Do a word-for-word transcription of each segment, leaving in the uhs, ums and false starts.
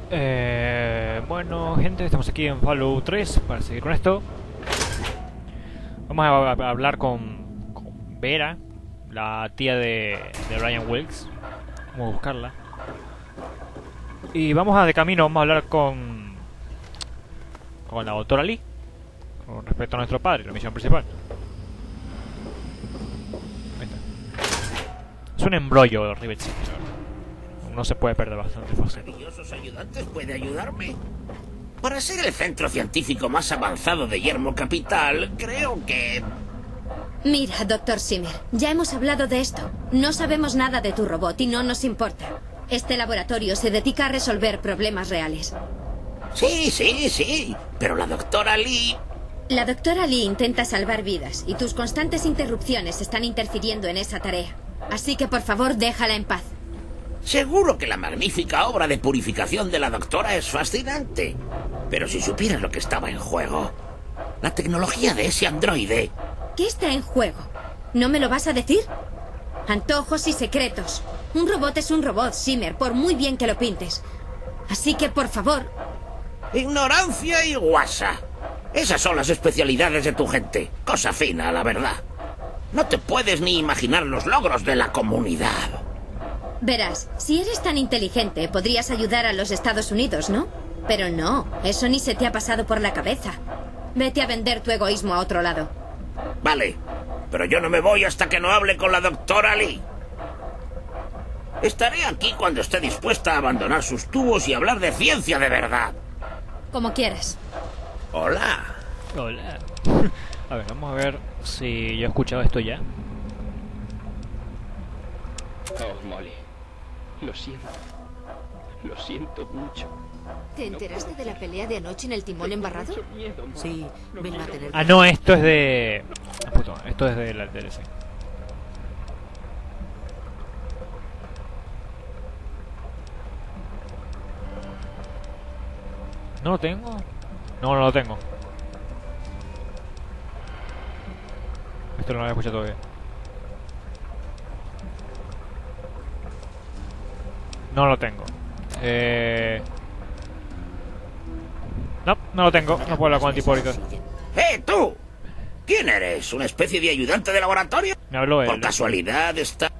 Eh, bueno, gente, estamos aquí en Fallout tres para seguir con esto. Vamos a, a hablar con, con Vera, la tía de, de Ryan Wilkes. Vamos a buscarla. Y vamos a de camino, vamos a hablar con con la doctora Lee con respecto a nuestro padre, la misión principal. Ahí está. Es un embrollo, Rivet City. No se puede perder bastante fácil. Maravillosos ayudantes puede ayudarme. Para ser el centro científico más avanzado de Yermo Capital, creo que... Mira, doctor Zimmer, ya hemos hablado de esto. No sabemos nada de tu robot y no nos importa. Este laboratorio se dedica a resolver problemas reales. Sí, sí, sí. Pero la doctora Lee... La doctora Lee intenta salvar vidas y tus constantes interrupciones están interfiriendo en esa tarea. Así que por favor, déjala en paz. Seguro que la magnífica obra de purificación de la doctora es fascinante. Pero si supieras lo que estaba en juego. La tecnología de ese androide. ¿Qué está en juego? ¿No me lo vas a decir? Antojos y secretos. Un robot es un robot, Zimmer, por muy bien que lo pintes. Así que, por favor... Ignorancia y guasa. Esas son las especialidades de tu gente. Cosa fina, la verdad. No te puedes ni imaginar los logros de la comunidad. Verás, si eres tan inteligente, podrías ayudar a los Estados Unidos, ¿no? Pero no, eso ni se te ha pasado por la cabeza. Vete a vender tu egoísmo a otro lado. Vale, pero yo no me voy hasta que no hable con la doctora Lee. Estaré aquí cuando esté dispuesta a abandonar sus tubos y hablar de ciencia de verdad. Como quieras. Hola. Hola. A ver, vamos a ver si yo he escuchado esto ya. Oh, Molly. Lo siento. Lo siento mucho. ¿Te enteraste de la pelea de anoche en el timón embarrado? Mucho miedo, Molly. Sí, vengo a tener... Ah, no, esto es de... Ah, puto, esto es de la D L C. ¿No lo tengo? No, no lo tengo. Esto no lo había escuchado todavía. No lo tengo. Eh... No, no lo tengo. No puedo hablar con el tipo ahorita. ¡Eh, tú! ¿Quién eres? ¿Una especie de ayudante de laboratorio? Me habló él. Por casualidad está...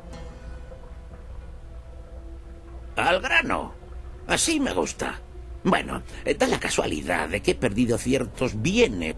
Al grano. Así me gusta. Bueno, da la casualidad de que he perdido ciertos bienes.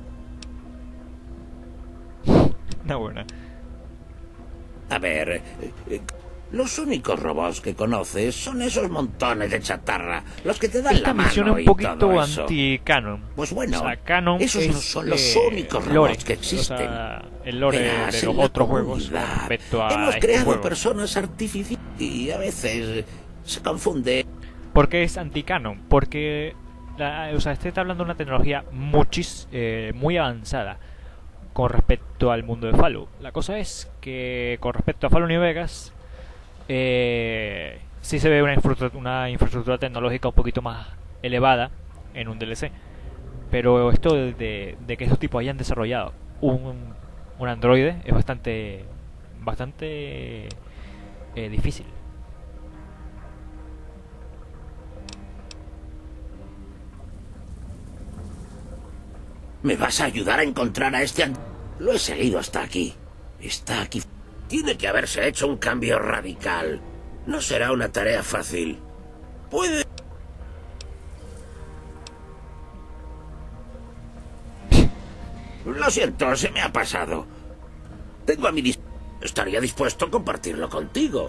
Una buena. A ver... eh, eh, Los únicos robots que conoces son esos montones de chatarra, los que te dan Esta la mano misión es un y poquito todo eso. anti-canon. Pues bueno, o sea, canon esos es, no son los eh, únicos lore, robots que existen. O sea, el lore Verás, de en los la otros juegos con comunidad respecto a hemos este creado juego. personas artificiales y a veces se confunde. ¿Por qué es anti-canon? Porque la, o sea, este está hablando de una tecnología muchis, eh, muy avanzada con respecto al mundo de Fallout. La cosa es que con respecto a Fallout New Vegas, eh, sí se ve una infraestructura, una infraestructura tecnológica un poquito más elevada en un D L C. Pero esto de, de, de que esos tipos hayan desarrollado un, un androide es bastante bastante eh, difícil. ¿Me vas a ayudar a encontrar a este and- Lo he seguido hasta aquí. Está aquí. Tiene que haberse hecho un cambio radical. No será una tarea fácil. Puede... Lo siento, se me ha pasado. Tengo a mi dis... Estaría dispuesto a compartirlo contigo.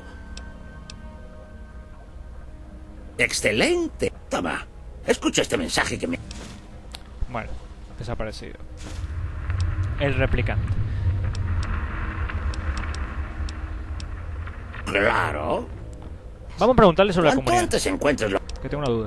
Excelente. Toma, escucha este mensaje que me... Bueno, desaparecido. El replicante. Claro. Vamos a preguntarle sobre la Cuanto comunidad. antes encuentres lo... Que tengo una duda.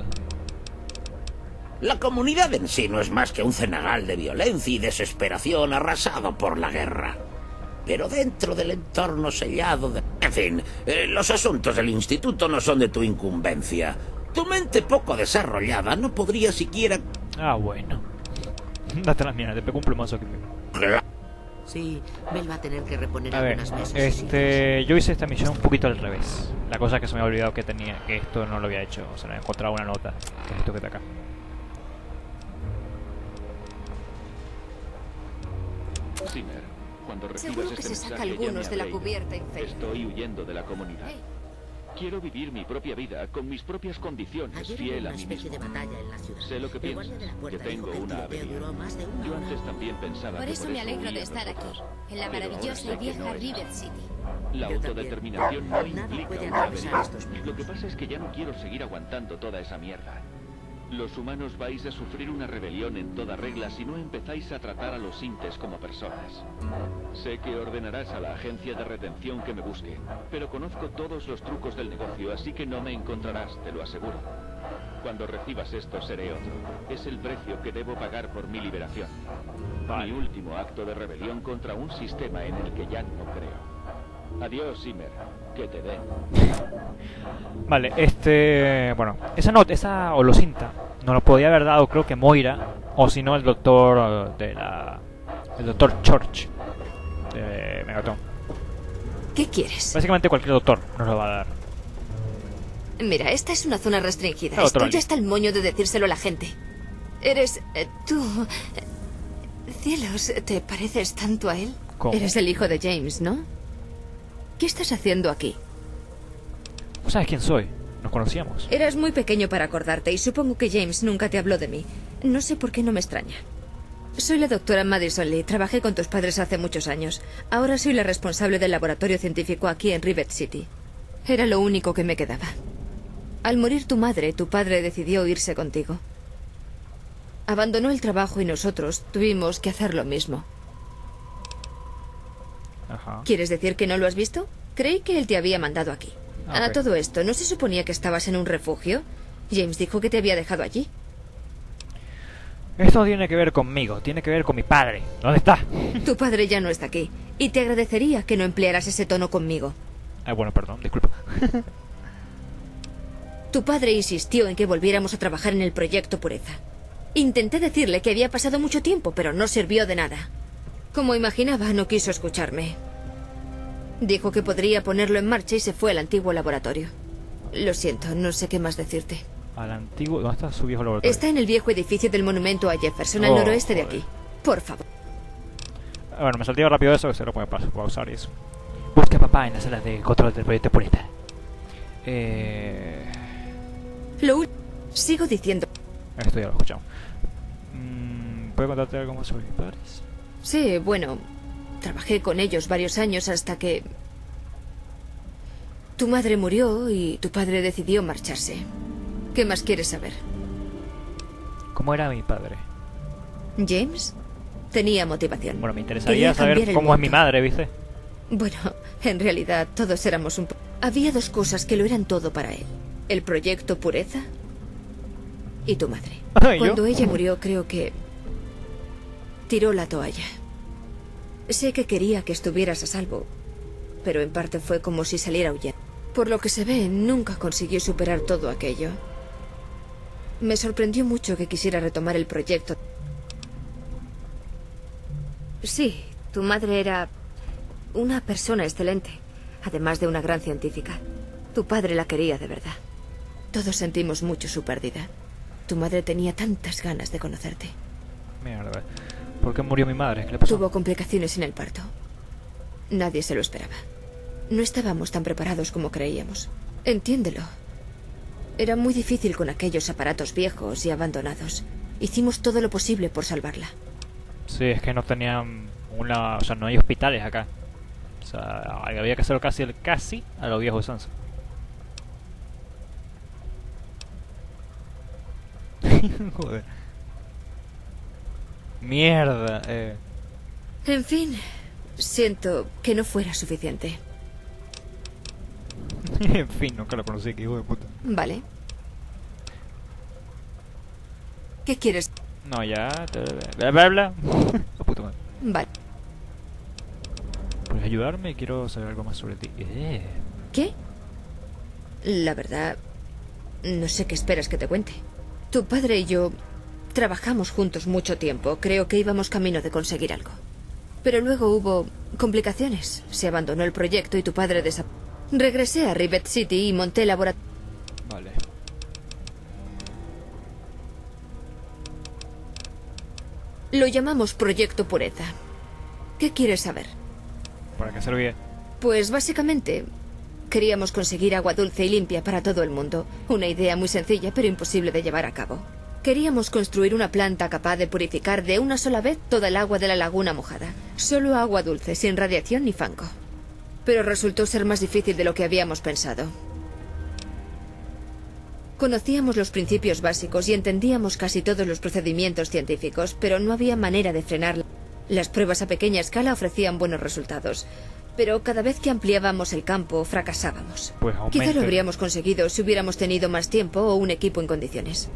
La comunidad en sí no es más que un cenagal de violencia y desesperación arrasado por la guerra. Pero dentro del entorno sellado de... En fin, eh, los asuntos del instituto no son de tu incumbencia. Tu mente poco desarrollada no podría siquiera... Ah, bueno. Date la mierda, te pego un plumazo aquí. Cla- Sí, Bell va a tener que reponer A ver, algunas mesas. y este, yo hice esta misión un poquito al revés. La cosa es que se me había olvidado que tenía, que esto no lo había hecho. O sea, no he encontrado una nota. Que es esto que está acá. Zimmer, cuando recibas Seguro que este se saca mensaje, llame algunos a de la Blake. cubierta inferior. Estoy huyendo de la comunidad. Hey. Quiero vivir mi propia vida con mis propias condiciones, Ayer hubo fiel una a mí especie mismo. de batalla en la ciudad. Sé lo que El guardia piensas, de la que puerta dijo tengo que el una tiroteo avería. duró más de una Yo hora. antes también pensaba Por que eso por me eso alegro de huía estar aquí, nosotros. en la Pero ahora maravillosa sé y que vieja no es River así. City. La Yo autodeterminación no también. Nadie implica puede una atravesar avería. estos muros. Lo que pasa es que ya no quiero seguir aguantando toda esa mierda. Los humanos vais a sufrir una rebelión en toda regla si no empezáis a tratar a los Intes como personas. Sé que ordenarás a la agencia de retención que me busque, pero conozco todos los trucos del negocio, así que no me encontrarás, te lo aseguro. Cuando recibas esto seré otro. Es el precio que debo pagar por mi liberación. Mi último acto de rebelión contra un sistema en el que ya no creo. Adiós, Zimmer. Que te den. Vale, este... Bueno, esa nota, esa holocinta nos lo podía haber dado creo que Moira. O si no el doctor de la... El doctor Church de Megaton. ¿Qué quieres? Básicamente cualquier doctor nos lo va a dar. Mira, esta es una zona restringida. Claro, Esto Trolli. ya está el moño de decírselo a la gente. Eres... eh, tú... eh, cielos, ¿te pareces tanto a él? ¿Cómo? Eres el hijo de James, ¿no? ¿Qué estás haciendo aquí? ¿Sabes quién soy? Nos conocíamos. Eras muy pequeño para acordarte y supongo que James nunca te habló de mí. No sé por qué no me extraña. Soy la doctora Madison Lee. Trabajé con tus padres hace muchos años. Ahora soy la responsable del laboratorio científico aquí en Rivet City. Era lo único que me quedaba. Al morir tu madre, tu padre decidió irse contigo. Abandonó el trabajo y nosotros tuvimos que hacer lo mismo. Ajá. ¿Quieres decir que no lo has visto? Creí que él te había mandado aquí. Ah, A ok. todo esto, ¿no se suponía que estabas en un refugio? James dijo que te había dejado allí. Esto tiene que ver conmigo, tiene que ver con mi padre. ¿Dónde está? Tu padre ya no está aquí. Y te agradecería que no emplearas ese tono conmigo. Ah, bueno, perdón, disculpa. Tu padre insistió en que volviéramos a trabajar en el proyecto Pureza. Intenté decirle que había pasado mucho tiempo, pero no sirvió de nada. Como imaginaba, no quiso escucharme. Dijo que podría ponerlo en marcha y se fue al antiguo laboratorio. Lo siento, no sé qué más decirte. Al antiguo... ¿Dónde está su viejo laboratorio? Está en el viejo edificio del monumento a Jefferson, al Oh, noroeste de joder. aquí. Por favor. Ah, bueno, me salté rápido eso, que se lo puede pas- pausar y eso. Busca a papá en la sala de control del proyecto Pureza. Eh... Lo ul- Sigo diciendo... Esto ya lo escuchamos. Mm, ¿Puedo contarte algo más sobre mis padres? Sí, bueno, trabajé con ellos varios años hasta que... Tu madre murió y tu padre decidió marcharse. ¿Qué más quieres saber? ¿Cómo era mi padre? James tenía motivación. Bueno, me interesaría Quería saber cambiar el cómo es mi mundo. madre, ¿viste? Bueno, en realidad todos éramos un... po- Había dos cosas que lo eran todo para él. El proyecto Pureza y tu madre. Ah, ¿y yo? Cuando ella murió, creo que... tiró la toalla. Sé que quería que estuvieras a salvo, pero en parte fue como si saliera huyendo. Por lo que se ve, nunca consiguió superar todo aquello. Me sorprendió mucho que quisiera retomar el proyecto. Sí, tu madre era una persona excelente, además de una gran científica. Tu padre la quería de verdad. Todos sentimos mucho su pérdida. Tu madre tenía tantas ganas de conocerte. Mierda. ¿Por qué murió mi madre? ¿Qué le pasó? Tuvo complicaciones en el parto. Nadie se lo esperaba. No estábamos tan preparados como creíamos. Entiéndelo. Era muy difícil con aquellos aparatos viejos y abandonados. Hicimos todo lo posible por salvarla. Sí, es que no tenían una... O sea, no hay hospitales acá. O sea, había que hacerlo casi, casi a los viejos Sansa. Joder. Mierda. Eh. En fin, siento que no fuera suficiente. En fin, nunca lo conocí, que hijo de puta. Vale. ¿Qué quieres? No, ya... Bla, bla, bla. Oh, puta madre. Vale. ¿Puedes ayudarme? Quiero saber algo más sobre ti. Eh. ¿Qué? La verdad, no sé qué esperas que te cuente. Tu padre y yo trabajamos juntos mucho tiempo. Creo que íbamos camino de conseguir algo. Pero luego hubo complicaciones. Se abandonó el proyecto y tu padre desapareció. Regresé a Rivet City y monté laboratorio. Vale. Lo llamamos Proyecto Pureza. ¿Qué quieres saber? ¿Para qué servía? Pues básicamente queríamos conseguir agua dulce y limpia para todo el mundo. Una idea muy sencilla pero imposible de llevar a cabo. Queríamos construir una planta capaz de purificar de una sola vez toda el agua de la laguna mojada. Solo agua dulce, sin radiación ni fango. Pero resultó ser más difícil de lo que habíamos pensado. Conocíamos los principios básicos y entendíamos casi todos los procedimientos científicos, pero no había manera de frenarla. Las pruebas a pequeña escala ofrecían buenos resultados, pero cada vez que ampliábamos el campo, fracasábamos. Pues Quizá aumente. lo habríamos conseguido si hubiéramos tenido más tiempo o un equipo en condiciones.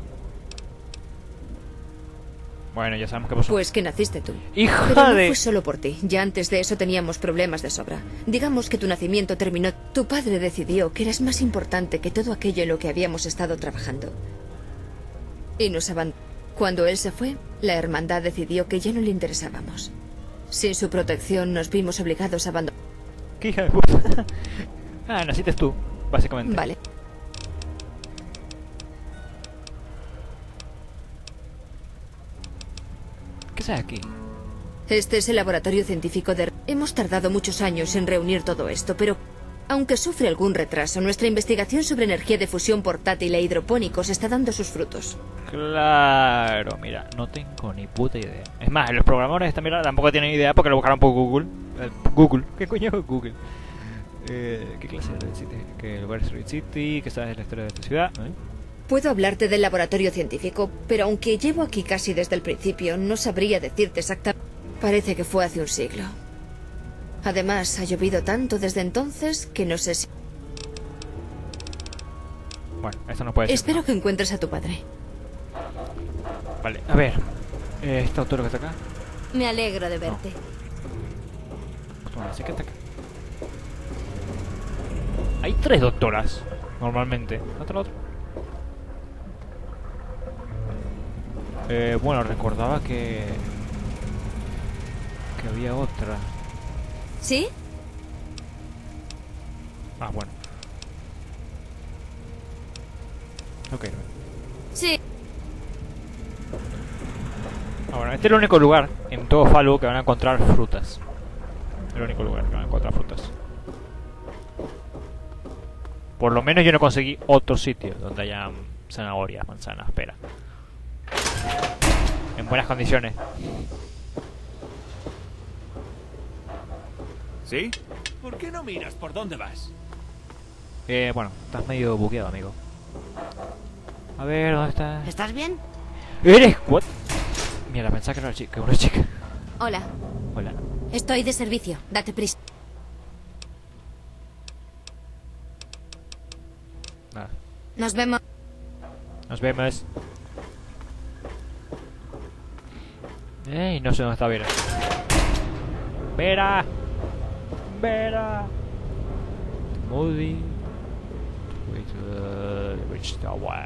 Bueno, ya sabemos qué pasó. Pues que naciste tú. ¡Hija Pero no de...! fue solo por ti. Ya antes de eso teníamos problemas de sobra. Digamos que tu nacimiento terminó. Tu padre decidió que eras más importante que todo aquello en lo que habíamos estado trabajando. Y nos abandonó. Cuando él se fue, la hermandad decidió que ya no le interesábamos. Sin su protección nos vimos obligados a abandonar. ¡Qué hija de puta! Ah, naciste tú, básicamente. Vale. ¿Qué sabes aquí? Este es el laboratorio científico de... Hemos tardado muchos años en reunir todo esto, pero aunque sufre algún retraso, nuestra investigación sobre energía de fusión portátil e hidropónicos está dando sus frutos. Claro, mira, no tengo ni puta idea. Es más, los programadores de esta mierda tampoco tienen idea porque lo buscaron por Google. Eh, Google, ¿qué coño es Google? Eh, ¿Qué clase de Rivet City? ¿Qué lugar es Rivet City? ¿Qué sabes de la historia de esta ciudad? ¿Eh? Puedo hablarte del laboratorio científico, pero aunque llevo aquí casi desde el principio, no sabría decirte exactamente. Parece que fue hace un siglo. Además, ha llovido tanto desde entonces que no sé si... Bueno, esto no puede ser. Espero que encuentres a tu padre. Vale, a ver. Eh, ¿Este autor que está acá? Me alegro de verte. Bueno, sí que está acá. Hay tres doctoras, normalmente. ¿No está la otra? Eh, bueno, recordaba que... que había otra. ¿Sí? Ah, bueno. Ok. Sí. Ah, bueno, este es el único lugar en todo Fallout que van a encontrar frutas. El único lugar que van a encontrar frutas. Por lo menos yo no conseguí otro sitio donde haya zanahorias, manzanas, pera. En buenas condiciones. ¿Sí? ¿Por qué no miras por dónde vas? Eh, bueno, estás medio bugueado, amigo. A ver, ¿dónde está? ¿Estás bien? ¿Eres? ¿What? Mira, pensaba que era una chica. Una chica. Hola. Hola. Estoy de servicio. Date prisa. Nada. Nos vemos. Nos vemos. Ey, no sé dónde está Vera. ¡Vera! ¡Vera! Moody. Rich Tower.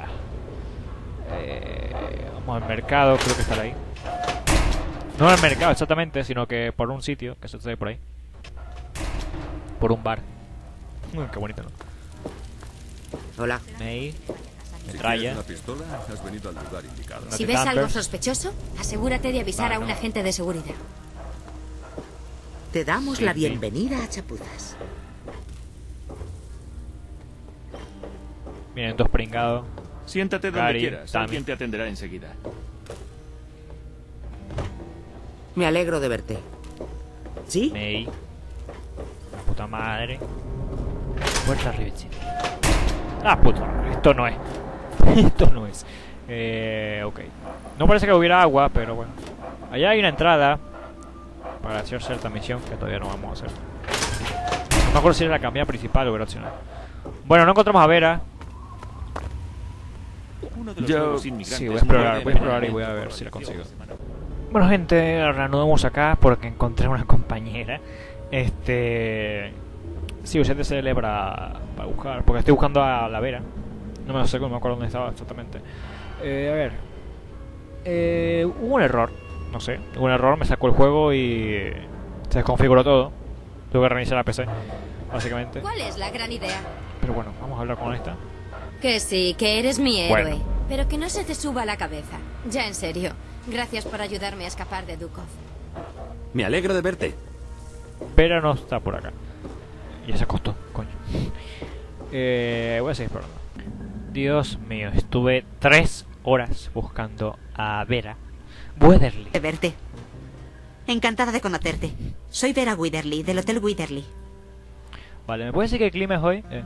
Eh, vamos al mercado, creo que estará ahí. No al mercado exactamente, sino que por un sitio que se está por ahí. Por un bar. Mm, qué bonito, ¿no? Hola. May. Si Metralla. quieres una pistola, has venido al lugar indicado. No Si te ves algo tampers. sospechoso, asegúrate de avisar Vale, a un no. agente de seguridad. Te damos Sí, la sí. bienvenida a Chapuzas. Vienen dos pringados. Siéntate donde Gary, quieras. Tammy. Alguien te atenderá enseguida. Me alegro de verte. ¿Sí? May. La puta madre. Puerta Rivet City. Ah, puta. Esto no es. Esto no es. Eh, ok. No parece que hubiera agua, pero bueno. Allá hay una entrada para hacer cierta misión que todavía no vamos a hacer. No me acuerdo si era la camilla principal o era opcional. Bueno, no encontramos a Vera. Uno de los Yo- nuevos inmigrantes Sí, voy a explorar, muerde voy a explorar y venenamente voy a ver por si la elección. consigo. Bueno, gente, reanudamos acá porque encontré una compañera. Este... Sí, usted se para, para buscar, porque estoy buscando a la Vera. No me, sé, no me acuerdo dónde estaba exactamente. Eh, a ver. Eh, hubo un error, no sé. Hubo un error, me sacó el juego y... Se desconfiguró todo. Tuve que reiniciar la P C, básicamente. ¿Cuál es la gran idea? Pero bueno, vamos a hablar con esta. Que sí, que eres mi héroe. Bueno. Pero que no se te suba a la cabeza. Ya en serio. Gracias por ayudarme a escapar de Dukov. Me alegro de verte. Pero no está por acá. Ya se acostó, coño. Eh, voy a seguir explorando. Dios mío, estuve tres horas buscando a Vera Witherly. De verte. Encantada de conocerte. Soy Vera Witherly, del Hotel Witherly. Vale, ¿me puedes decir qué clima es hoy? Eh.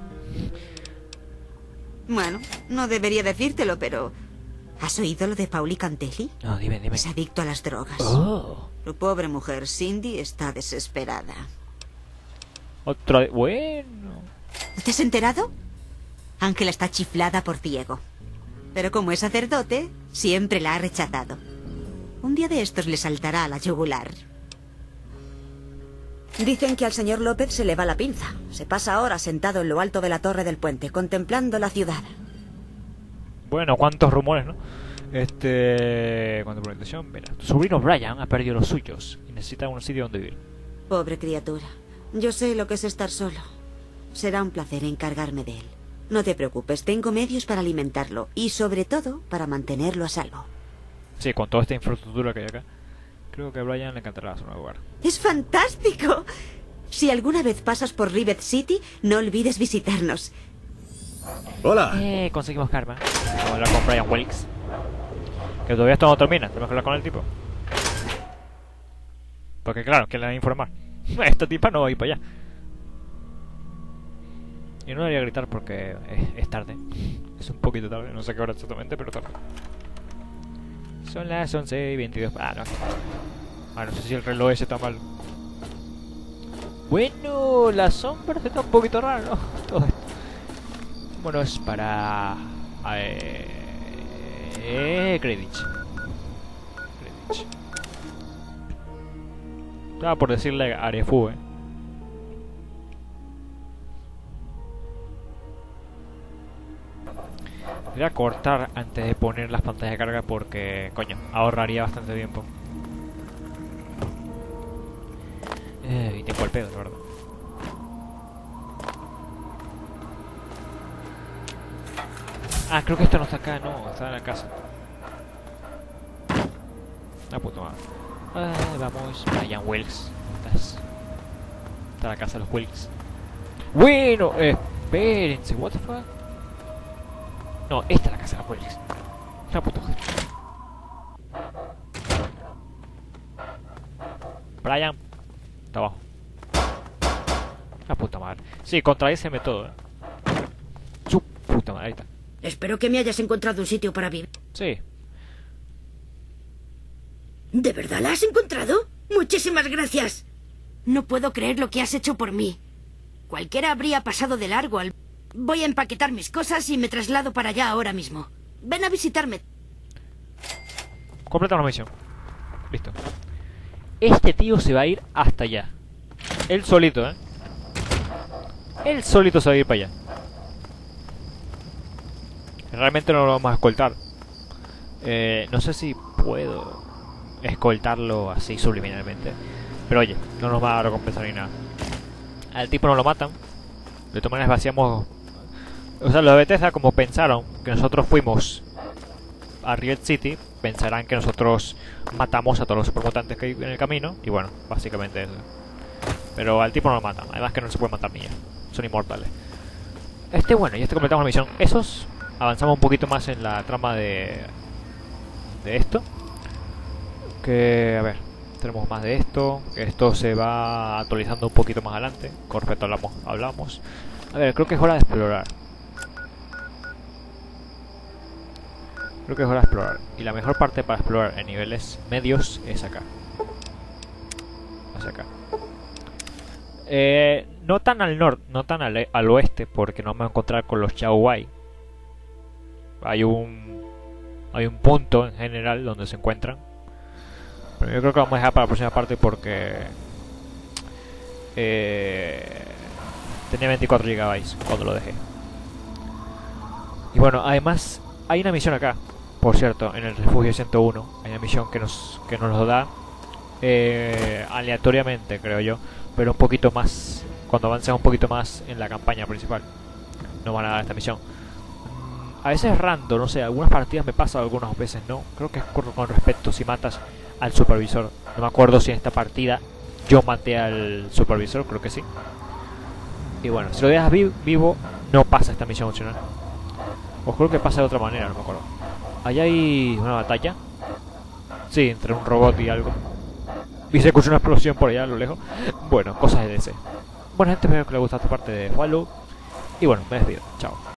Bueno, no debería decírtelo, pero... ¿Has oído lo de Pauli Cantelli? No, dime, dime. Es adicto a las drogas. Oh. Tu pobre mujer, Cindy, está desesperada. Otro... Bueno... ¿No te has enterado? Ángela está chiflada por Diego. Pero como es sacerdote, siempre la ha rechazado. Un día de estos le saltará a la yugular. Dicen que al señor López se le va la pinza. Se pasa horas sentado en lo alto de la torre del puente, contemplando la ciudad. Bueno, cuántos rumores, ¿no? Este... Cuánta presentación, verá. Tu sobrino Brian ha perdido los suyos y necesita un sitio donde vivir. Pobre criatura. Yo sé lo que es estar solo. Será un placer encargarme de él. No te preocupes, tengo medios para alimentarlo y sobre todo para mantenerlo a salvo. Sí, con toda esta infraestructura que hay acá. Creo que a Brian le encantará su nuevo lugar. ¡Es fantástico! Si alguna vez pasas por Rivet City, no olvides visitarnos. Hola. Eh, conseguimos karma. Vamos a hablar con Brian Wilkes. Que todavía esto no termina. Tenemos que hablar con el tipo. Porque claro, que le van a informar. Esta tipa no va a ir para allá. Y no debería gritar porque es, es tarde. Es un poquito tarde. No sé qué hora exactamente, pero tarde. Son las once y veintidós. Ah, no. Ah, no sé si el reloj ese está mal. Bueno, la sombra está un poquito rara, ¿no? Todo esto. Bueno, es para... Eh... eh Greenwich. Greenwich. Estaba por decirle Arefu, eh. Voy a cortar antes de poner las pantallas de carga porque, coño, ahorraría bastante tiempo. Eh, y tengo el pedo, la verdad. Ah, creo que esto no está acá, no, está en la casa. Ah, puto madre. Ah, vamos, Brian Wilkes. Estás. Está la casa de los Wilkes. Bueno, eh, espérense, what the fuck. No, esta es la casa de los Wilkes. La puta madre. Brian. Está abajo. La puta madre. Sí, contradíceme todo, eh. Su puta madre, ahí está. Espero que me hayas encontrado un sitio para vivir. Sí. ¿De verdad la has encontrado? Muchísimas gracias. No puedo creer lo que has hecho por mí. Cualquiera habría pasado de largo al... Voy a empaquetar mis cosas y me traslado para allá ahora mismo. Ven a visitarme. Completa la misión. Listo. Este tío se va a ir hasta allá. Él solito, ¿eh? Él solito se va a ir para allá. Realmente no lo vamos a escoltar. Eh, no sé si puedo escoltarlo así subliminalmente. Pero oye, no nos va a recompensar ni nada. Al tipo no lo matan. De todas maneras vaciamos... O sea, los de Bethesda, como pensaron que nosotros fuimos a Rivet City, pensarán que nosotros matamos a todos los supermutantes que hay en el camino. Y bueno, básicamente eso. Pero al tipo no lo matan. Además que no se puede matar ni ya. Son inmortales. Este bueno, y este completamos la misión. Esos... Avanzamos un poquito más en la trama de... De esto. Que... A ver... Tenemos más de esto. Que esto se va actualizando un poquito más adelante. Con respecto a lo que hablamos. A ver, creo que es hora de explorar. Creo que es hora de explorar. Y la mejor parte para explorar en niveles medios es acá. Hacia acá. Eh, no tan al norte, no tan al, al oeste, porque nos vamos a encontrar con los Chao Wai. Hay un hay un punto en general donde se encuentran. Pero yo creo que vamos a dejar para la próxima parte porque eh, tenía veinticuatro gigabytes cuando lo dejé. Y bueno, además hay una misión acá, por cierto, en el refugio ciento uno. Hay una misión que nos que nos lo da eh, aleatoriamente, creo yo, pero un poquito más, cuando avances un poquito más en la campaña principal. No van a dar esta misión. Mm, a veces random, no sé, algunas partidas me pasa, algunas veces no. Creo que es con, con respecto si matas al supervisor. No me acuerdo si en esta partida yo maté al supervisor, creo que sí. Y bueno, si lo dejas vi vivo, no pasa esta misión opcional. O creo que pasa de otra manera, no me acuerdo. Allá hay una batalla. Sí, entre un robot y algo. Y se escucha una explosión por allá a lo lejos. Bueno, cosas de D C. Bueno, gente, espero que les guste esta parte de Fallout. Y bueno, me despido. Chao.